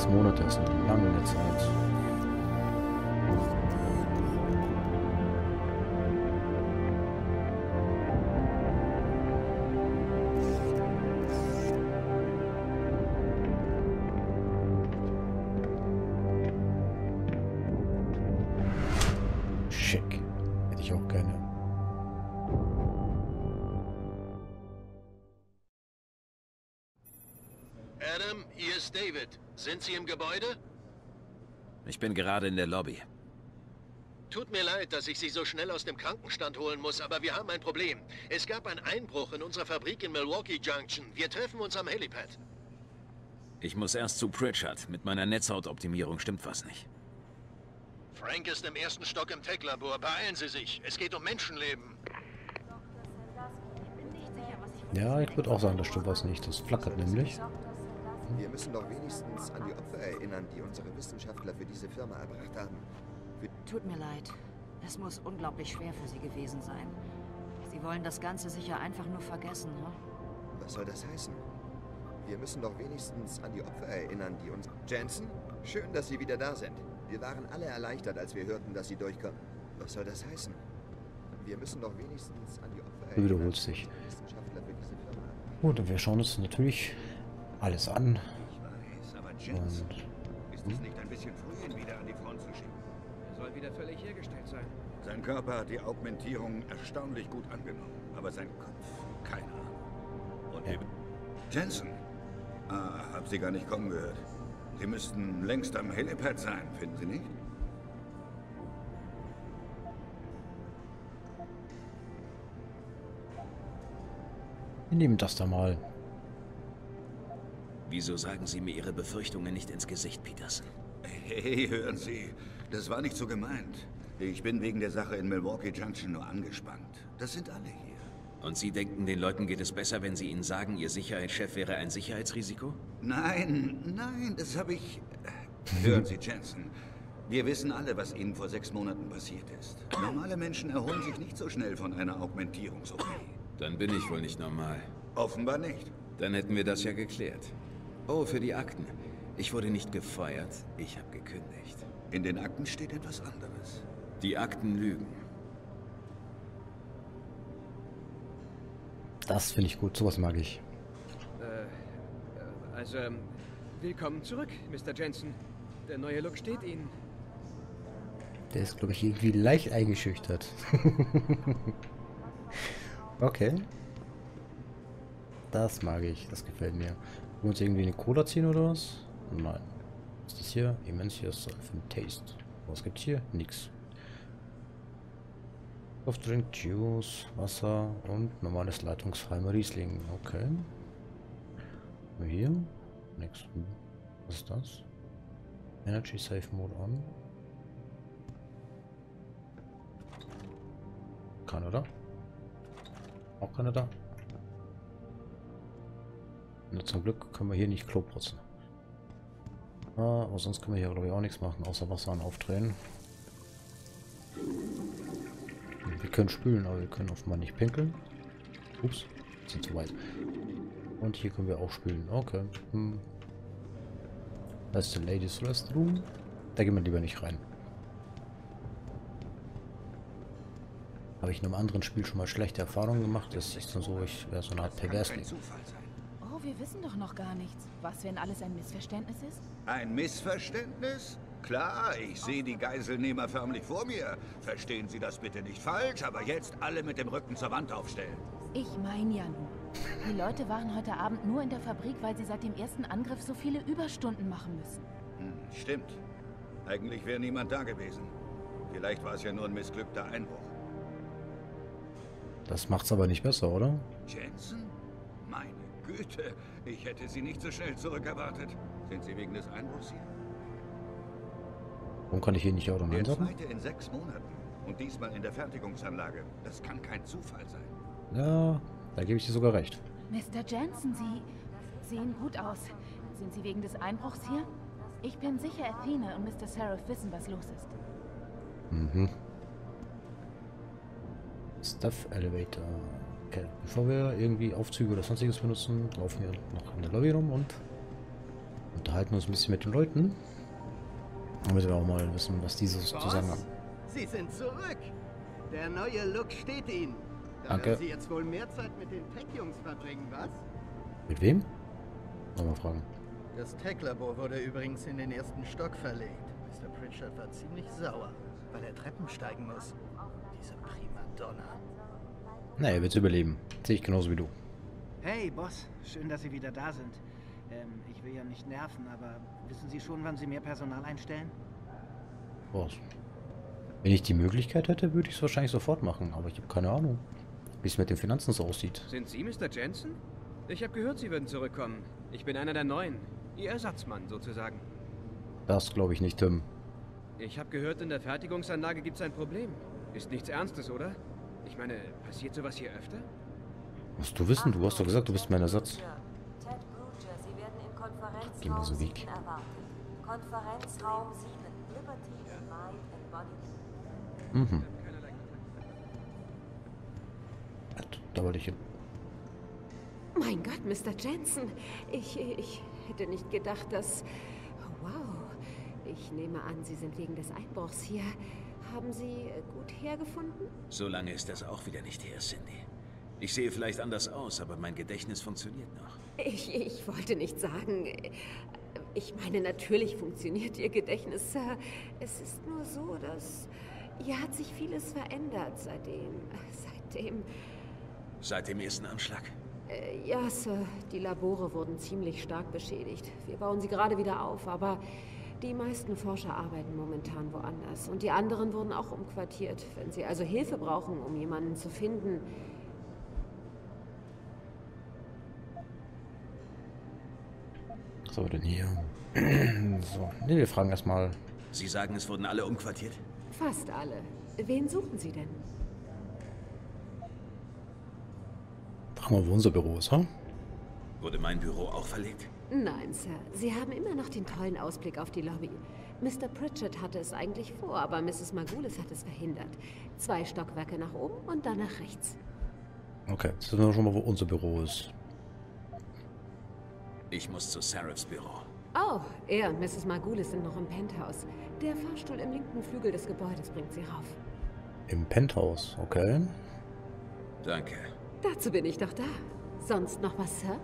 6 Monate ist eine lange Zeit. Schick. Hätte ich auch gerne. Adam, hier ist David. Sind Sie im Gebäude? Ich bin gerade in der Lobby. Tut mir leid, dass ich Sie so schnell aus dem Krankenstand holen muss, aber wir haben ein Problem. Es gab einen Einbruch in unserer Fabrik in Milwaukee Junction. Wir treffen uns am Helipad. Ich muss erst zu Pritchard. Mit meiner Netzhautoptimierung stimmt was nicht. Frank ist im ersten Stock im Tech-Labor. Beeilen Sie sich. Es geht um Menschenleben. Ja, ich würde auch sagen, das stimmt was nicht. Das flackert nämlich. Wir müssen doch wenigstens an die Opfer erinnern, die unsere Wissenschaftler für diese Firma erbracht haben. Tut mir leid. Es muss unglaublich schwer für Sie gewesen sein. Sie wollen das Ganze sicher einfach nur vergessen, ne? Was soll das heißen? Wir müssen doch wenigstens an die Opfer erinnern, die uns... Jensen? Schön, dass Sie wieder da sind. Wir waren alle erleichtert, als wir hörten, dass Sie durchkommen. Was soll das heißen? Wir müssen doch wenigstens an die Opfer erinnern. Wiederholt sich. Wissenschaftler für diese Firma. Gut, und wir schauen uns natürlich alles an. Ich weiß, aber Jensen, Und ist es nicht ein bisschen früh, ihn wieder an die Front zu schicken? Er soll wieder völlig hergestellt sein. Sein Körper hat die Augmentierung erstaunlich gut angenommen, aber sein Kopf, keine Ahnung. Und Ja. Jensen? Ah, hab Sie gar nicht kommen gehört. Sie müssten längst am Helipad sein, finden Sie nicht? wir nehmen das da mal. Wieso sagen Sie mir Ihre Befürchtungen nicht ins Gesicht, Peterson? Hey, hören Sie, das war nicht so gemeint. Ich bin wegen der Sache in Milwaukee Junction nur angespannt. Das sind alle hier. Und Sie denken, den Leuten geht es besser, wenn Sie ihnen sagen, Ihr Sicherheitschef wäre ein Sicherheitsrisiko? Nein, das habe ich... Hören Sie, Jensen. Wir wissen alle, was Ihnen vor 6 Monaten passiert ist. Normale Menschen erholen sich nicht so schnell von einer Augmentierungs-OP. Dann bin ich wohl nicht normal. Offenbar nicht. Dann hätten wir das ja geklärt. Oh, für die Akten. Ich wurde nicht gefeuert, ich habe gekündigt. In den Akten steht etwas anderes. Die Akten lügen. Das finde ich gut, sowas mag ich. Willkommen zurück, Mr. Jensen. Der neue Look steht Ihnen. Der ist, glaube ich, irgendwie leicht eingeschüchtert. Okay. Das mag ich, das gefällt mir. Wollen wir uns irgendwie eine Cola ziehen oder was? Nein. Was ist das hier? Immensius Sulfan Taste. Was gibt's hier? Nix. Softdrink, Juice, Wasser und normales leitungsfreier Riesling. Okay. Und hier? Nix. Was ist das? Energy Safe Mode on. Keiner da? Auch keiner da? Nur zum Glück können wir hier nicht Klo putzen. Ah, aber sonst können wir hier glaube ich auch nichts machen, außer Wasser aufdrehen. Wir können spülen, aber wir können offenbar nicht pinkeln. Ups, sind zu weit. Und hier können wir auch spülen. Okay. Das ist der Ladies Restroom. Da gehen wir lieber nicht rein. Habe ich in einem anderen Spiel schon mal schlechte Erfahrungen gemacht. Das ist dann so, ich wäre so eine Art Perversling. Oh, wir wissen doch noch gar nichts. Was, wenn alles ein Missverständnis ist? Ein Missverständnis? Klar, ich sehe die Geiselnehmer förmlich vor mir. Verstehen Sie das bitte nicht falsch, aber jetzt alle mit dem Rücken zur Wand aufstellen. Ich meine ja nur. Die Leute waren heute Abend nur in der Fabrik, weil sie seit dem ersten Angriff so viele Überstunden machen müssen. Stimmt. Eigentlich wäre niemand da gewesen. Vielleicht war es ja nur ein missglückter Einbruch. Das macht's aber nicht besser, oder? Jensen? Meine Güte, ich hätte Sie nicht so schnell zurückerwartet. Sind Sie wegen des Einbruchs hier? Warum kann ich hier nicht Auto Der einsagen? zweite in 6 Monaten. Und diesmal in der Fertigungsanlage. Das kann kein Zufall sein. Ja, da gebe ich dir sogar recht. Mr. Jensen, Sie sehen gut aus. Sind Sie wegen des Einbruchs hier? Ich bin sicher, Athena und Mr. Seraph wissen, was los ist. Mhm. Stuff Elevator. Okay, bevor wir irgendwie Aufzüge oder sonstiges benutzen, laufen wir noch in der Lobby rum und unterhalten uns ein bisschen mit den Leuten. Damit wir auch mal wissen, was diese so zu sagen haben. Sie sind zurück. Der neue Look steht Ihnen. Da Danke. werden Sie jetzt wohl mehr Zeit mit den Tech-Jungs verbringen, was? Mit wem? Nochmal fragen. Das Tech-Labor wurde übrigens in den ersten Stock verlegt. Mr. Pritchard war ziemlich sauer, weil er Treppen steigen muss. Diese Primadonna. Na, er wird überleben. Sehe ich genauso wie du. Hey, Boss. Schön, dass Sie wieder da sind. Ich will ja nicht nerven, aber wissen Sie schon, wann Sie mehr Personal einstellen? Was? Wenn ich die Möglichkeit hätte, würde ich es wahrscheinlich sofort machen, aber ich habe keine Ahnung, wie es mit den Finanzen so aussieht. Sind Sie Mr. Jensen? Ich habe gehört, Sie würden zurückkommen. Ich bin einer der Neuen. Ihr Ersatzmann, sozusagen. Das glaube ich nicht, Tim. Ich habe gehört, in der Fertigungsanlage gibt es ein Problem. Ist nichts Ernstes, oder? Ich meine, passiert sowas hier öfter? Musst du wissen, du hast doch gesagt, du bist mein Ersatz. Sie werden im Konferenzraum Geh mal so 7 weg. erwartet. Konferenzraum 7. Liberty Mind Embodied. Mhm. Da wollte ich hin. Mein Gott, Mr. Jensen. Ich hätte nicht gedacht, dass... Oh, wow. Ich nehme an, Sie sind wegen des Einbruchs hier. Haben Sie gut hergefunden? So lange ist das auch wieder nicht her, Cindy. Ich sehe vielleicht anders aus, aber mein Gedächtnis funktioniert noch. Ich wollte nicht sagen... Ich meine, natürlich funktioniert Ihr Gedächtnis, Sir. Es ist nur so, dass... Hier hat sich vieles verändert seitdem... Seit dem ersten Anschlag? Ja, Sir. Die Labore wurden ziemlich stark beschädigt. Wir bauen sie gerade wieder auf, aber die meisten Forscher arbeiten momentan woanders. Und die anderen wurden auch umquartiert. Wenn Sie also Hilfe brauchen, um jemanden zu finden... Was haben wir denn hier? So, nee, wir fragen erstmal. Sie sagen, es wurden alle umquartiert? Fast alle. Wen suchen Sie denn? Fragen wir, wo unser Büro ist, ha? Wurde mein Büro auch verlegt? Nein, Sir. Sie haben immer noch den tollen Ausblick auf die Lobby. Mr. Pritchard hatte es eigentlich vor, aber Mrs. Margulis hat es verhindert. 2 Stockwerke nach oben und dann nach rechts. Okay, jetzt wissen wir schon mal, wo unser Büro ist. Ich muss zu Seraphs Büro. Oh, er und Mrs. Margulis sind noch im Penthouse. Der Fahrstuhl im linken Flügel des Gebäudes bringt sie rauf. Im Penthouse, okay. Danke. Dazu bin ich doch da. Sonst noch was, Sir?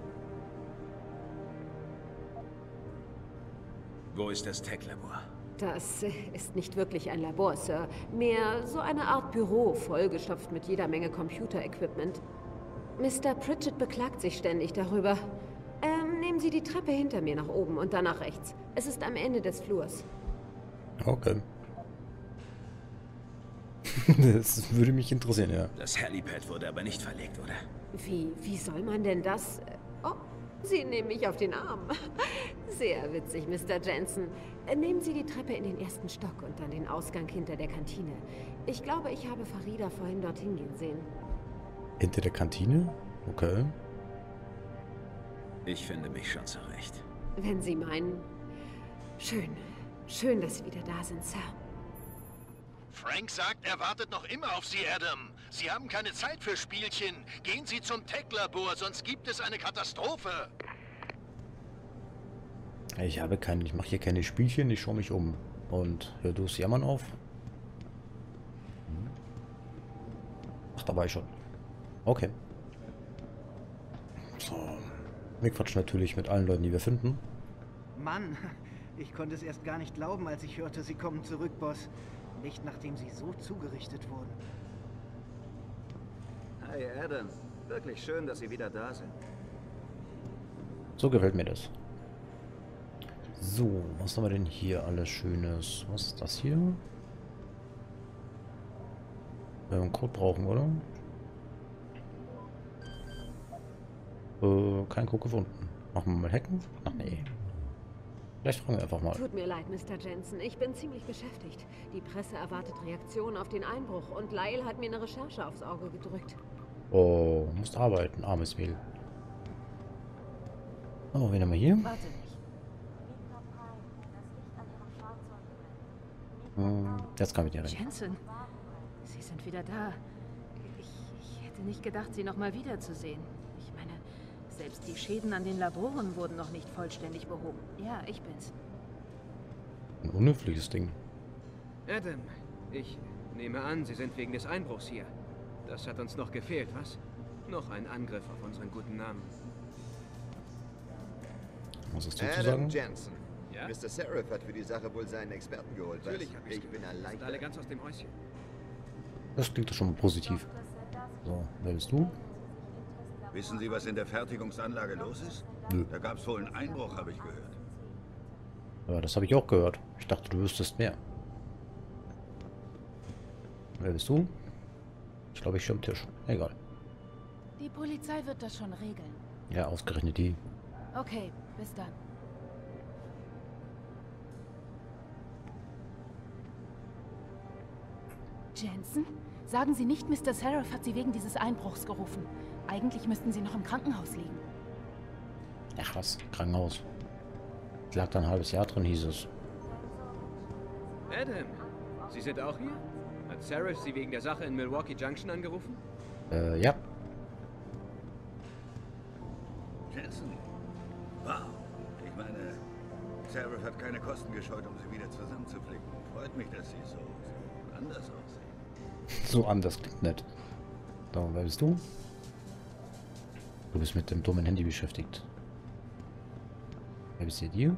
Wo ist das Tech-Labor? Das ist nicht wirklich ein Labor, Sir. Mehr so eine Art Büro, vollgestopft mit jeder Menge Computer-Equipment. Mr. Pritchard beklagt sich ständig darüber. Nehmen Sie die Treppe hinter mir nach oben und dann nach rechts. Es ist am Ende des Flurs. Okay. Das würde mich interessieren, ja. Das Helipad wurde aber nicht verlegt, oder? Wie soll man denn das... Oh, Sie nehmen mich auf den Arm. Sehr witzig, Mr. Jensen. Nehmen Sie die Treppe in den ersten Stock und dann den Ausgang hinter der Kantine. Ich glaube, ich habe Farida vorhin dorthin gehen sehen. Hinter der Kantine? Okay. Ich finde mich schon zurecht. Wenn Sie meinen. Schön. Schön, dass Sie wieder da sind, Sir. Frank sagt, er wartet noch immer auf Sie, Adam. Sie haben keine Zeit für Spielchen. Gehen Sie zum Tech-Labor, sonst gibt es eine Katastrophe. Ich mache hier keine Spielchen, ich schaue mich um. Und hör du das Jammern auf? Ach, da war ich schon. Okay. So. Wir quatschen natürlich mit allen Leuten, die wir finden. Mann, ich konnte es erst gar nicht glauben, als ich hörte, Sie kommen zurück, Boss. Nicht nachdem Sie so zugerichtet wurden. Hi, Adam. Wirklich schön, dass Sie wieder da sind. So gefällt mir das. So, was haben wir denn hier alles Schönes? Was ist das hier? Wir einen Code brauchen, oder? Kein Code gefunden. Machen wir mal hacken? Ach nee. Vielleicht fragen wir einfach mal. Tut mir leid, Mr. Jensen. Ich bin ziemlich beschäftigt. Die Presse erwartet Reaktionen auf den Einbruch und Lyle hat mir eine Recherche aufs Auge gedrückt. Oh, musst arbeiten, armes Mädel. Oh, wen haben wir hier? Warte nicht. Jetzt kann ich dir rein. Jensen, Sie sind wieder da. Ich hätte nicht gedacht, Sie noch mal wiederzusehen. Ich meine, Selbst die Schäden an den Laboren wurden noch nicht vollständig behoben. Ja, ich bin's. Ein unhöfliches Ding. Adam, ich nehme an, Sie sind wegen des Einbruchs hier. Das hat uns noch gefehlt, was? Noch ein Angriff auf unseren guten Namen. Was ist du zu Adam sagen? Jensen. Ja? Mr. Seraph hat für die Sache wohl seinen Experten geholt. was? Natürlich hab ich's Ich bin gehört. Sind erleichtert. alle ganz aus dem Häuschen. Das klingt doch schon mal positiv. So, wer bist du? Wissen Sie, was in der Fertigungsanlage los ist? Nö. Da gab es wohl einen Einbruch, habe ich gehört. Ja, das habe ich auch gehört. Ich dachte, du wüsstest mehr. Wer bist du? Ich glaube, ich stehe am Tisch. Egal. Die Polizei wird das schon regeln. Ja, ausgerechnet die. Okay, bis dann. Jensen? Sagen Sie nicht, Mr. Seraph hat Sie wegen dieses Einbruchs gerufen. Eigentlich müssten Sie noch im Krankenhaus liegen. Ach was, Krankenhaus. Ich lag da ein halbes Jahr drin, hieß es. Adam, Sie sind auch hier? Hat Seraph Sie wegen der Sache in Milwaukee Junction angerufen? Ja. Jensen. Wow. Ich meine, Seraph hat keine Kosten gescheut, um sie wieder zusammenzuflicken. Freut mich, dass Sie so anders aussehen. So anders klingt nett. So, wer bist du? Du bist mit dem dummen Handy beschäftigt. Wer bist hier?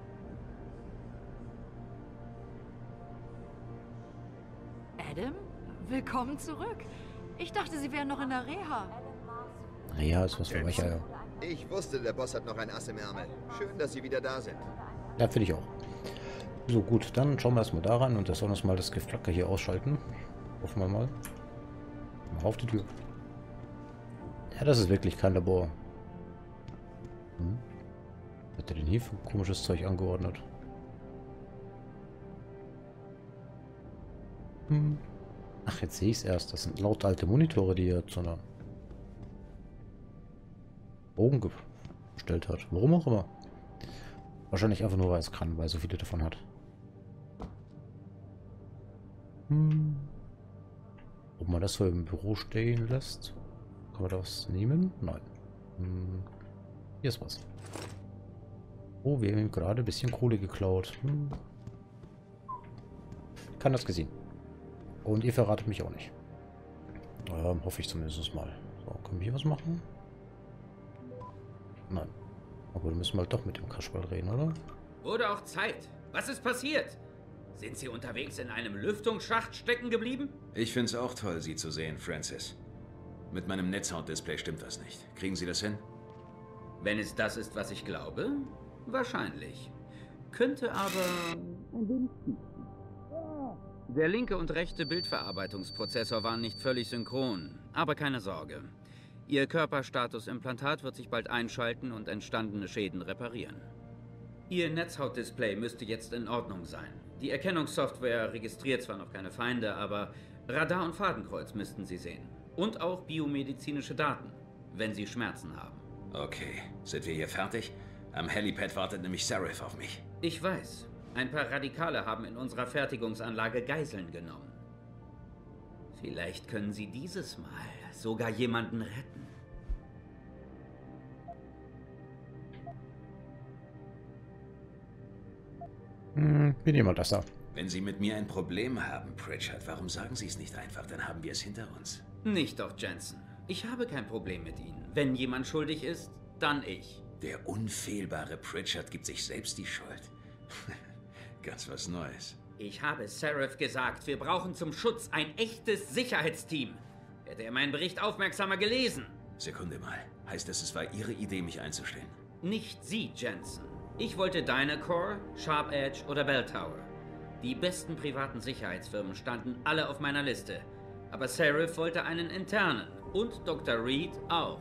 Adam? Willkommen zurück. Ich dachte, Sie wären noch in der Reha. Ja, ist was für euch, ja. Ich wusste, der Boss hat noch ein Ass im Ärmel. Schön, dass Sie wieder da sind. Ja, finde ich auch. So, gut, dann schauen wir erstmal da rein und das soll uns mal das Geflacker hier ausschalten. Hoffen wir mal. Mal auf die Tür. Ja, das ist wirklich kein Labor. Hat der denn hier für komisches Zeug angeordnet? Ach, jetzt sehe ich es erst. Das sind lauter alte Monitore, die er zu einer Bogen gestellt hat. Warum auch immer. Wahrscheinlich einfach nur, weil es kann, weil er so viele davon hat. Ob man das so im Büro stehen lässt? Kann man das nehmen? Nein. Hier ist was. Oh, wir haben ihm gerade ein bisschen Kohle geklaut. Kann das gesehen. Und ihr verratet mich auch nicht. Hoffe ich zumindest mal. So, können wir hier was machen? Nein. Aber wir müssen mal doch mit dem Kasperl reden, oder? Wurde auch Zeit. Was ist passiert? Sind Sie unterwegs in einem Lüftungsschacht stecken geblieben? Ich find's auch toll, Sie zu sehen, Francis. Mit meinem Netzhaut-Display stimmt was nicht. Kriegen Sie das hin? Wenn es das ist, was ich glaube, wahrscheinlich. Könnte aber ein wenig schief gehen. Der linke und rechte Bildverarbeitungsprozessor waren nicht völlig synchron, aber keine Sorge. Ihr Körperstatus-Implantat wird sich bald einschalten und entstandene Schäden reparieren. Ihr Netzhautdisplay müsste jetzt in Ordnung sein. Die Erkennungssoftware registriert zwar noch keine Feinde, aber Radar und Fadenkreuz müssten Sie sehen. Und auch biomedizinische Daten, wenn Sie Schmerzen haben. Okay, sind wir hier fertig? Am Helipad wartet nämlich Seraph auf mich. Ich weiß. Ein paar Radikale haben in unserer Fertigungsanlage Geiseln genommen. Vielleicht können Sie dieses Mal sogar jemanden retten. Wir nehmen mal das da. Wenn Sie mit mir ein Problem haben, Pritchard, warum sagen Sie es nicht einfach? Dann haben wir es hinter uns. Nicht doch, Jensen. Ich habe kein Problem mit Ihnen. Wenn jemand schuldig ist, dann ich. Der unfehlbare Pritchard gibt sich selbst die Schuld. Ganz was Neues. Ich habe Seraph gesagt, wir brauchen zum Schutz ein echtes Sicherheitsteam. Hätte er meinen Bericht aufmerksamer gelesen. Sekunde mal. Heißt das, es war Ihre Idee, mich einzustellen? Nicht Sie, Jensen. Ich wollte Dynacore, Sharp Edge oder Bell Tower. Die besten privaten Sicherheitsfirmen standen alle auf meiner Liste. Aber Seraph wollte einen internen. Und Dr. Reed auch.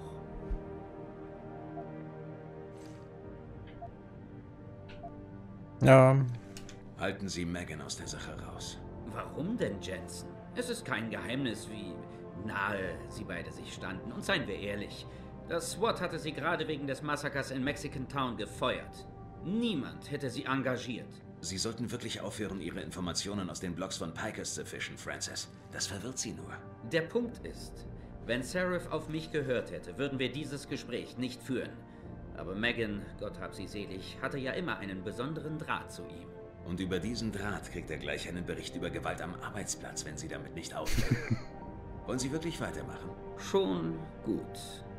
Ja. Halten Sie Megan aus der Sache raus. Warum denn, Jensen? Es ist kein Geheimnis, wie nahe sie beide sich standen. Und seien wir ehrlich, das SWAT hatte sie gerade wegen des Massakers in Mexican Town gefeuert. Niemand hätte sie engagiert. Sie sollten wirklich aufhören, Ihre Informationen aus den Blogs von Pikers zu fischen, Francis. Das verwirrt Sie nur. Der Punkt ist, Wenn Seraph auf mich gehört hätte, würden wir dieses Gespräch nicht führen. Aber Megan, Gott hab sie selig, hatte ja immer einen besonderen Draht zu ihm. Und über diesen Draht kriegt er gleich einen Bericht über Gewalt am Arbeitsplatz, wenn Sie damit nicht aufhören. Wollen Sie wirklich weitermachen? Schon gut.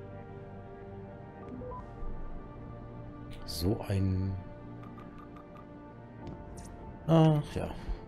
So ein... Ach ja.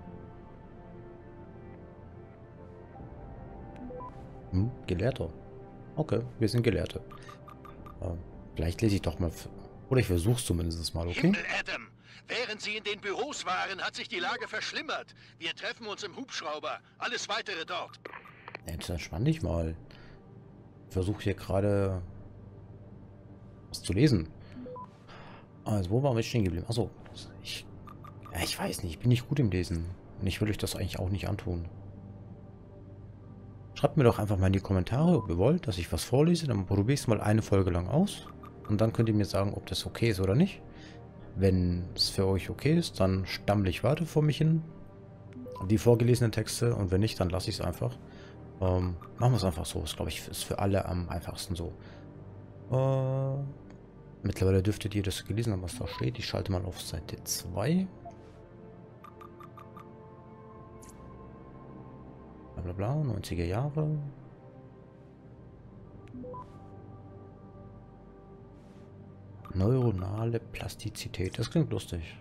Gelehrter. Okay, wir sind Gelehrte. Vielleicht lese ich doch mal... Oder ich versuche es zumindest mal, okay? Himmel, Adam! Während Sie in den Büros waren, hat sich die Lage verschlimmert. Wir treffen uns im Hubschrauber. Alles Weitere dort. Jetzt entspann dich mal. Ich versuche hier gerade was zu lesen. Also, wo waren wir stehen geblieben? Achso, ich weiß nicht, ich bin nicht gut im Lesen. Und ich will euch das eigentlich auch nicht antun. Schreibt mir doch einfach mal in die Kommentare, ob ihr wollt, dass ich was vorlese. Dann probiere ich es mal eine Folge lang aus. Und dann könnt ihr mir sagen, ob das okay ist oder nicht. Wenn es für euch okay ist, dann stammle ich weiter vor mich hin. Die vorgelesenen Texte. Und wenn nicht, dann lasse ich es einfach. Machen wir es einfach so. Das glaube ich ist für alle am einfachsten so. Mittlerweile dürftet ihr das gelesen haben, was da steht. Ich schalte mal auf Seite 2. Blablabla, 90er Jahre. Neuronale Plastizität. Das klingt lustig.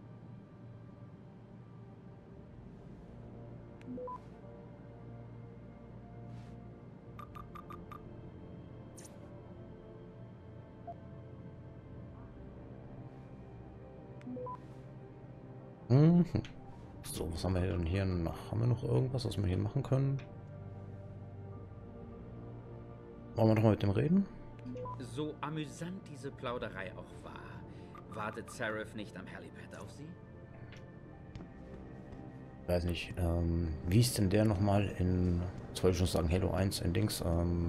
So, was haben wir denn hier noch? Haben wir noch irgendwas, was wir hier machen können? Wollen wir doch mal mit dem reden? So amüsant diese Plauderei auch war, wartet Seraph nicht am Helipad auf sie? Weiß nicht, wie ist denn der nochmal in, jetzt wollte ich schon sagen, Halo 1 in Dings,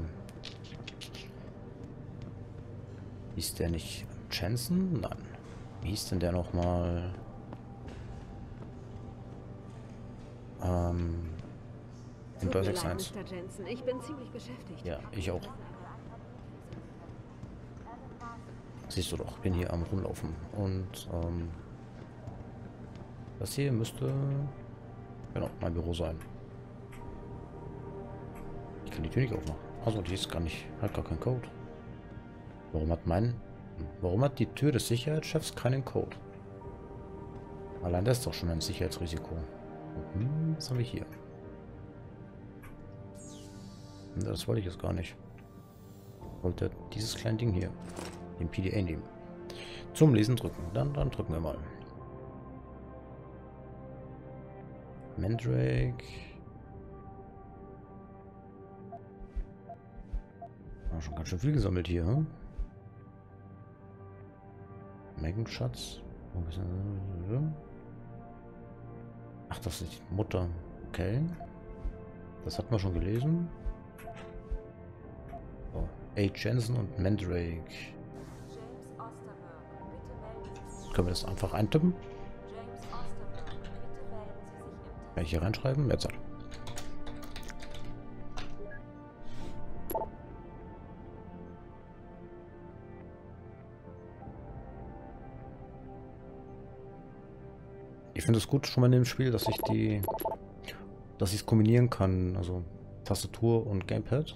hieß der nicht Jensen? Nein. Wie hieß denn der nochmal? In Deus Ex 1. Mr. Jensen, ich bin ziemlich beschäftigt. Ja, ich auch. Siehst du doch, bin hier am Rumlaufen. Und das hier müsste genau mein Büro sein. Ich kann die Tür nicht aufmachen. Also die ist gar nicht, hat gar keinen Code. Warum hat die Tür des Sicherheitschefs keinen Code? Allein das ist doch schon ein Sicherheitsrisiko. Was haben wir hier? Das wollte ich jetzt gar nicht. Ich wollte dieses kleine Ding hier, den PDA nehmen. Zum Lesen drücken. Dann drücken wir mal. Mandrake. Schon ganz schön viel gesammelt hier. Hm? Megan-Schatz. Ach, das ist die Mutter. Okay. Das hat man schon gelesen. Oh. A. Jensen und Mandrake. Können wir das einfach eintippen? Kann ich hier reinschreiben? Jetzt. Ich finde es gut schon mal in dem Spiel, dass ich es kombinieren kann, also Tastatur und Gamepad.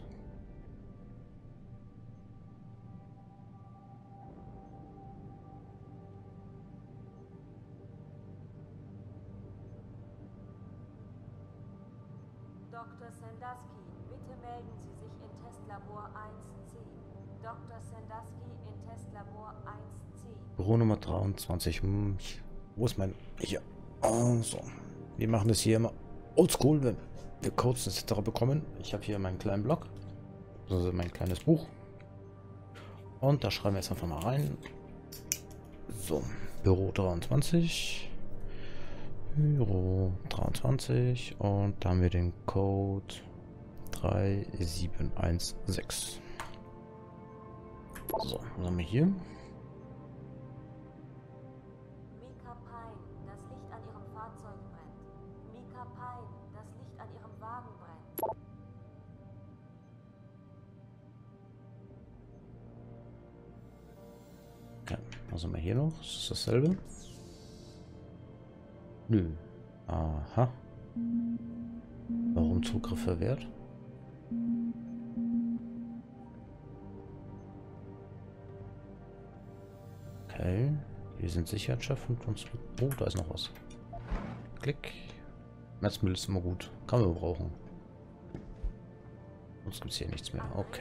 Dr. Sandusky, bitte melden Sie sich in Testlabor 1C. Dr. Sandusky in Testlabor 1C. Büro Nummer 23. Wo ist mein... Hier. So. Wir machen das hier immer oldschool, wenn wir Codes etc. bekommen. Ich habe hier meinen kleinen Blog. Also mein kleines Buch. Und da schreiben wir jetzt einfach mal rein. So. Büro 23. Büro 23. Und da haben wir den Code 3716. So. Was haben wir hier? Was haben wir hier noch? Ist das dasselbe? Nö. Aha. Warum Zugriff verwehrt? Okay. Wir sind Sicherheitschef und uns... Oh, da ist noch was. Klick. Netzmittel ist immer gut. Kann man brauchen. Sonst gibt es hier nichts mehr. Okay.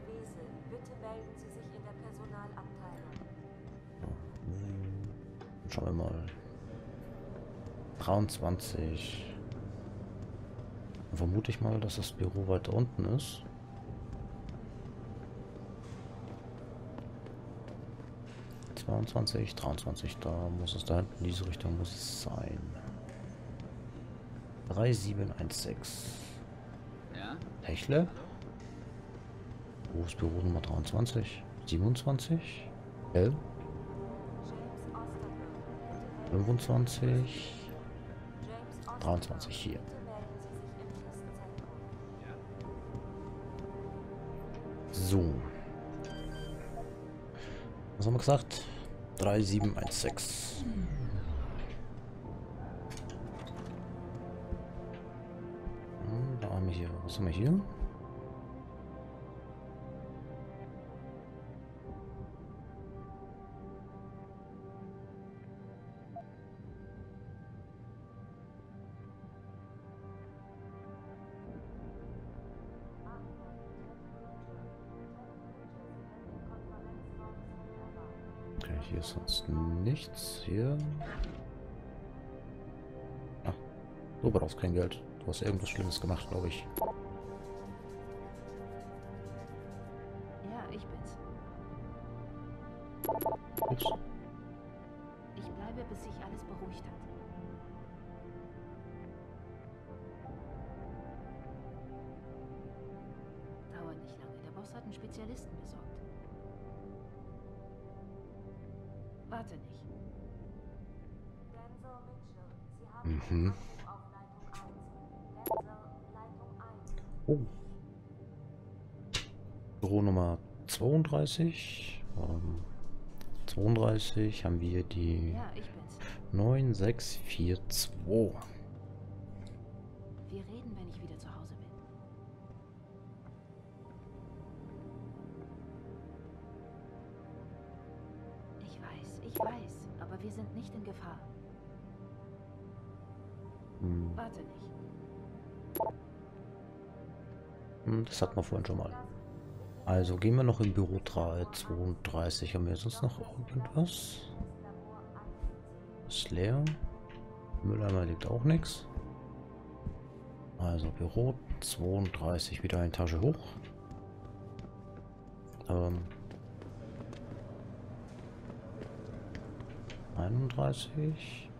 Dann schauen wir mal. 23. Dann vermute ich mal, dass das Büro weiter unten ist. ...22, 23, da muss es da hinten, in diese Richtung muss es sein. 3716. Ja? Hechle? Wo ist Büro Nummer 23? 27? 11? 25? 23 hier. So. Was haben wir gesagt? 3716. Da haben wir hier. Was haben wir hier? Hier ist sonst nichts. Hier. Ach, du brauchst kein Geld. Du hast irgendwas Schlimmes gemacht, glaube ich. Ja, ich bin's. Ups. Ich bleibe, bis sich alles beruhigt hat. Dauert nicht lange. Der Boss hat einen Spezialisten besorgt. Warte nicht. Mhm. Oh. Büro Nummer 32. 32 haben wir die Ja, ich bin's. 9642. Wir reden, wenn ich wieder zu Hause bin. Ich weiß, aber wir sind nicht in Gefahr. Warte nicht. Das hatten wir vorhin schon mal. Also gehen wir noch im Büro 32. Haben wir sonst noch irgendwas? Ist leer. Mülleimer liegt auch nichts. Also Büro 32 wieder eine Etage hoch. 31.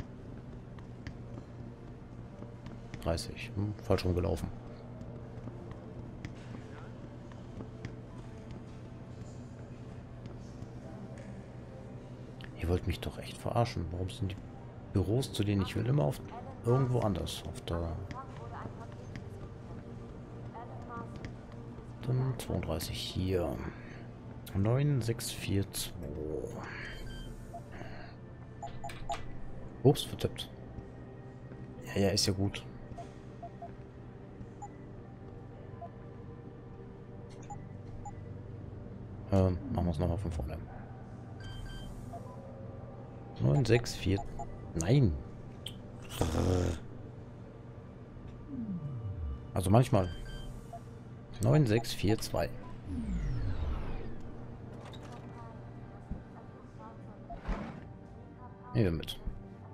30. Falsch rumgelaufen. Ihr wollt mich doch echt verarschen. Warum sind die Büros, zu denen ich will, immer auf irgendwo anders? Auf der 32 hier. 9642. Ups, vertippt. Ja, ist ja gut. Machen wir es nochmal von vorne. 964. Nein. Also manchmal. 9642. Nehmen wir mit.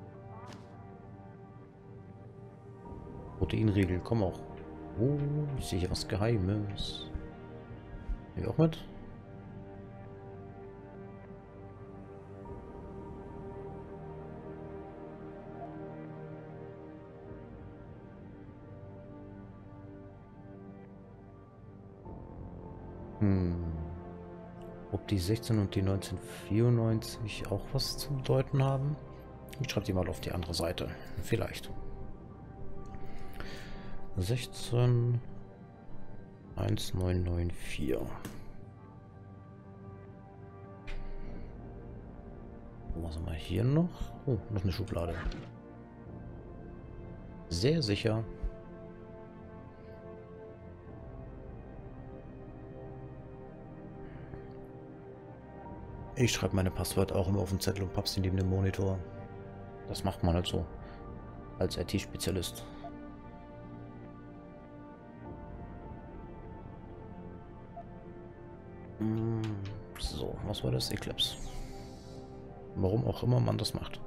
Proteinriegel, komm auch. Oh, ich sehe hier was Geheimes. Nehmen wir auch mit. Ob die 16 und die 1994 auch was zu bedeuten haben? Ich schreibe die mal auf die andere Seite. Vielleicht. 16 1994. was haben wir hier noch? Oh, noch eine Schublade. Sehr sicher. Ich schreibe meine Passwörter auch immer auf den Zettel und papp sie neben dem Monitor. Das macht man halt so. Als IT-Spezialist. So, was war das? Eclipse. Warum auch immer man das macht.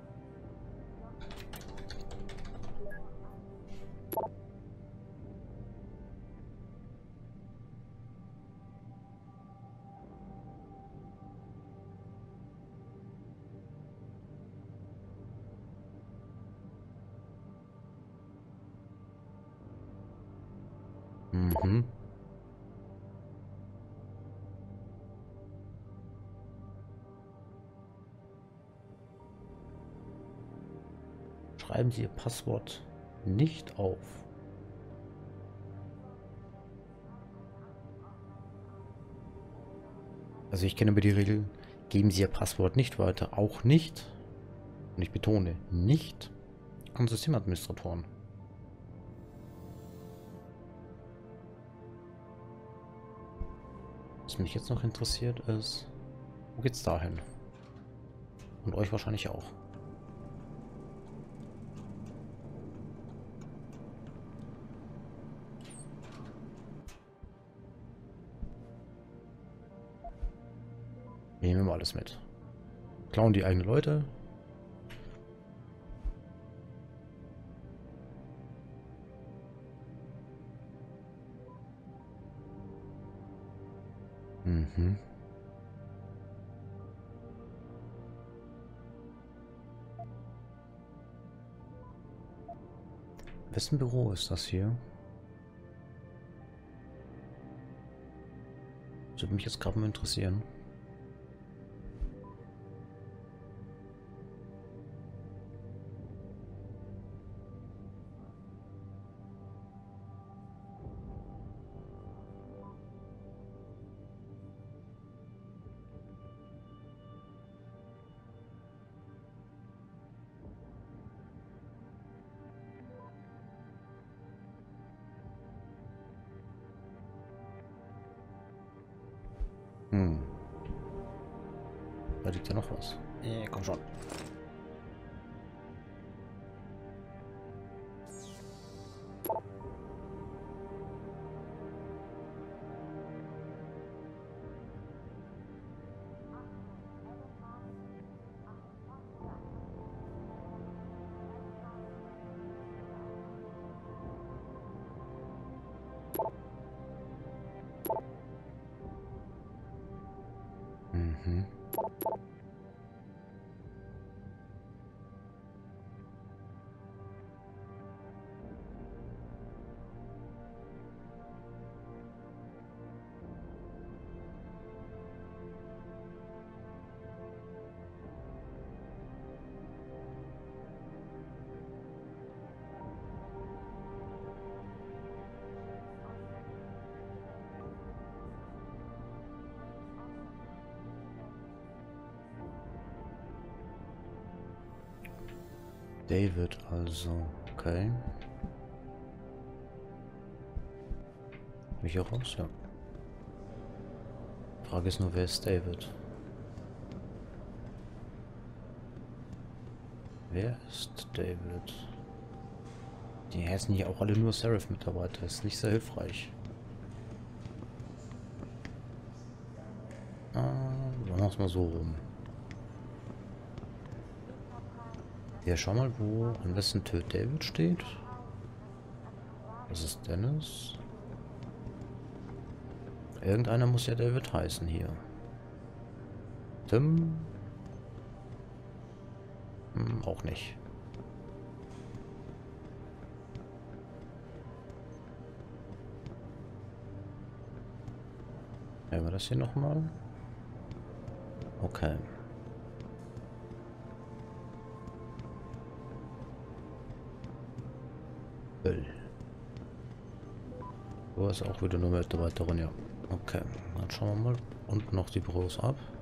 Mhm. Schreiben Sie Ihr Passwort nicht auf. Also ich kenne aber die Regel, geben Sie Ihr Passwort nicht weiter, auch nicht, und ich betone, nicht an Systemadministratoren. Was mich jetzt noch interessiert ist, wo geht's dahin? Und euch wahrscheinlich auch. Nehmen wir mal alles mit. Klauen die eigenen Leute. Mhm. Wessen Büro ist das hier? Das würde mich jetzt gerade mal interessieren. Da liegt ja noch was. Komm schon. Mhm. David also, okay. Bin ich auch raus? Ja. Frage ist nur, wer ist David? Wer ist David? Die heißen hier auch alle nur Seraph-Mitarbeiter, ist nicht sehr hilfreich. Dann machen wir es mal so rum. Ja, schau mal, wo am besten Töt David steht. Das ist Dennis. Irgendeiner muss ja David heißen hier. Tim? Auch nicht. Nehmen wir das hier nochmal? Okay. Du hast auch wieder nur Mitarbeiterin, ja. Okay, dann schauen wir mal unten noch die Büros ab.